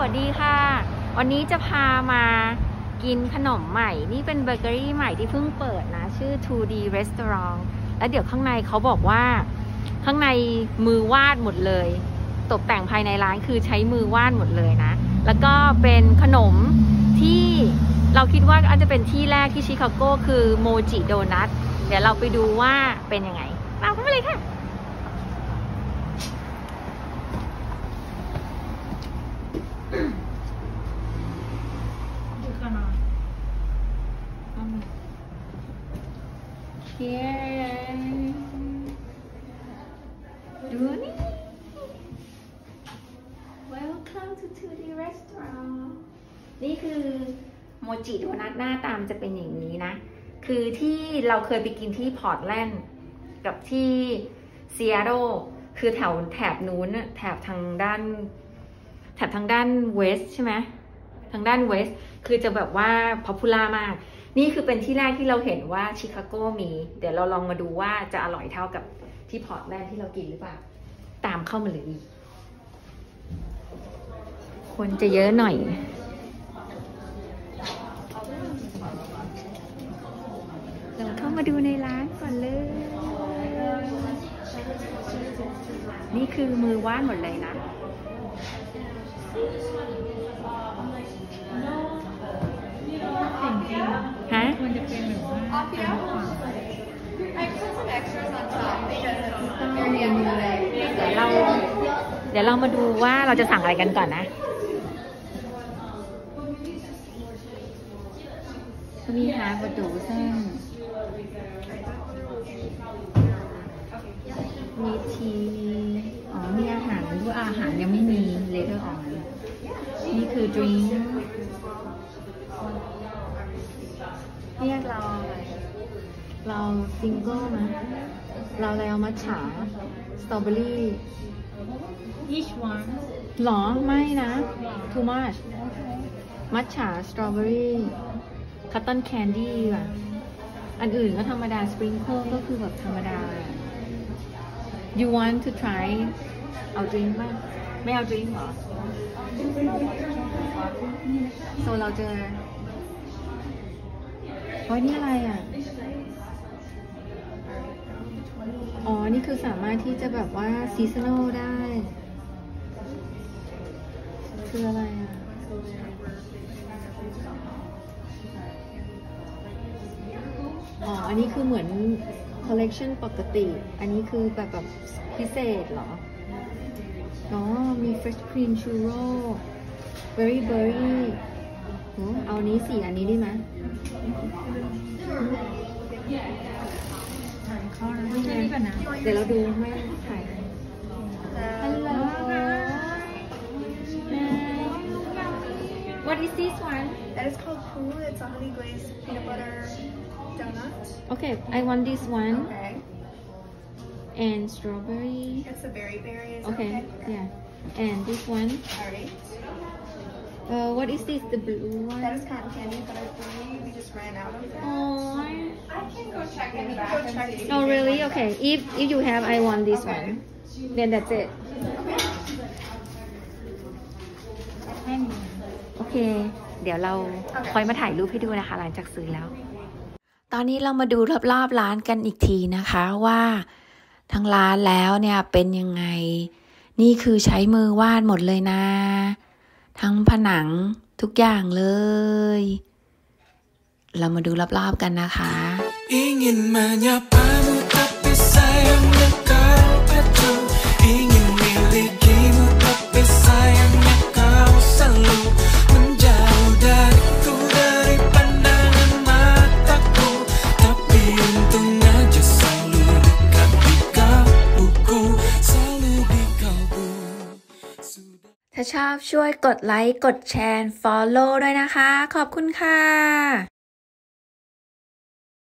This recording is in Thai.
สดีค่ะวันนี้จะพามากินขนมใหม่นี่เป็นเบเกอรี่ใหม่ที่เพิ่งเปิดนะชื่อ 2D Restaurant แล้วเดี๋ยวข้างในเขาบอกว่าข้างในมือวาดหมดเลยตกแต่งภายในร้านคือใช้มือวาดหมดเลยนะแล้วก็เป็นขนมที่เราคิดว่าอาจจะเป็นที่แรกที่ชิคาโกคือโมจิโดนัทเดี๋ยวเราไปดูว่าเป็นยังไงเอาเข้าไปเลยค่ะดูนี่ Welcome to 2D Restaurant นี่คือโมจิโดนัทหน้าตามจะเป็นอย่างนี้นะคือที่เราเคยไปกินที่พอร์ตแลนด์กับที่ซีแอตเทิลคือแถบนู้นแถบทางด้านเวสใช่ไหมทางด้านเวสคือจะแบบว่าป๊อปปูล่ามากนี่คือเป็นที่แรกที่เราเห็นว่าชิคาโกมีเดี๋ยวเราลองมาดูว่าจะอร่อยเท่ากับที่พอร์ตแลนด์ที่เรากินหรือเปล่าตามเข้ามาเลยคนจะเยอะหน่อยเราเข้ามาดูในร้านก่อนเลยนี่คือมือวาดหมดเลยนะฮะมันจะเป็นแบบว่าเดี๋ยวเรามาดูว่าเราจะสั่งอะไรกันก่อนนะมีฮาร์บดูเส้นมีทีมีอาหารด้วยอาหารยังไม่มีเลเทอร์ออนนี่คือดริงก์เรียกเราซิงเกิลนะเราเลยเอามัทฉะสตรอเบอรี่ each one หรอไม่นะ too much มัทฉะสตรอเบอรี่คัตตันแคนดี้ว่ะอันอื่นก็ธรรมดาสปริงเกิลก็คือแบบธรรมดา you want to try เอาดริงก์ป่ะไม่เอาดริงก์เหรอโซเราเจอนี่อะไรอ่ะอ๋อนี่คือสามารถที่จะแบบว่าซีซันอลได้คืออะไรอ่ะอันนี้คือเหมือนคอลเลกชันปกติอันนี้คือแบบพิเศษเหรอมี fresh cream churro berry เอานี้สิอันนี้ได้ไหมไม่ใช่นี่ก่อนนะเดี๋ยวเราดูไม่ถ่ายฮัลโหล What is this one? That is called Poo. It's a honey glazed peanut butter donut. Okay, I want this one. Okay. And strawberry. It's the berry. Is okay, yeah. And this one. Alright. What is this? The blue one? That is cotton candy, but I believe we just ran out of that. Oh. I can go check in the back. Go check. Oh, really? Okay. If you have, I want this one. Then that's it. โอเคเดี๋ยวเราคอยมาถ่ายรูปให้ดูนะคะหลังจากซื้อแล้วตอนนี้เรามาดูรอบๆร้านกันอีกทีนะคะว่าทางร้านแล้วเนี่ยเป็นยังไงนี่คือใช้มือวาดหมดเลยนะทั้งผนังทุกอย่างเลยเรามาดูรอบๆกันนะคะ Ingin menyapamu tapi sayangnya kau acuh Ingin milikimu tapi sayangnya kau selalu menjauh dariku dari pandangan mataku Tapi untung aja selalu dekat di kalbuku Selalu di kalbu ถ้าชอบช่วยกดไลค์กดแชร์ follow ด้วยนะคะขอบคุณค่ะ